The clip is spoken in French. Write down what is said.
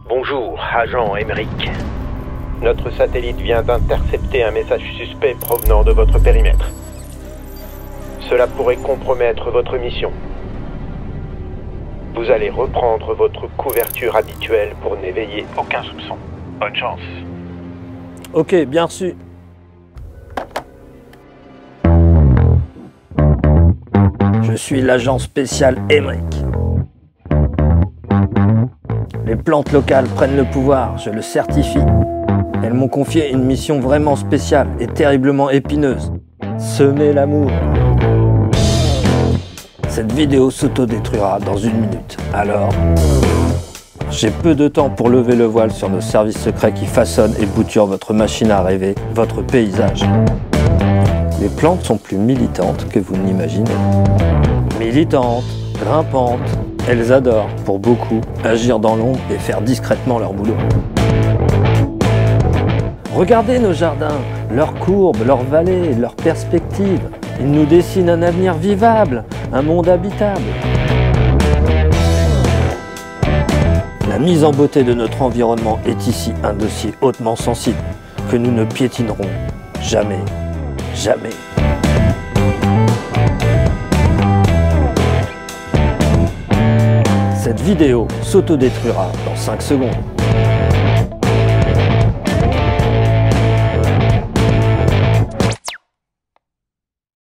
Bonjour, agent Emmerich. Notre satellite vient d'intercepter un message suspect provenant de votre périmètre. Cela pourrait compromettre votre mission. Vous allez reprendre votre couverture habituelle pour n'éveiller aucun soupçon. Bonne chance. Ok, bien reçu. Je suis l'agent spécial Emmerich. Les plantes locales prennent le pouvoir, je le certifie. Elles m'ont confié une mission vraiment spéciale et terriblement épineuse. Semer l'amour. Cette vidéo s'autodétruira dans 1 minute. Alors, j'ai peu de temps pour lever le voile sur nos services secrets qui façonnent et bouturent votre machine à rêver, votre paysage. Les plantes sont plus militantes que vous n'imaginez. Militantes, grimpantes, elles adorent, pour beaucoup, agir dans l'ombre et faire discrètement leur boulot. Regardez nos jardins, leurs courbes, leurs vallées, leurs perspectives. Ils nous dessinent un avenir vivable, un monde habitable. La mise en beauté de notre environnement est ici un dossier hautement sensible que nous ne piétinerons jamais, jamais. Cette vidéo s'autodétruira dans 5 secondes.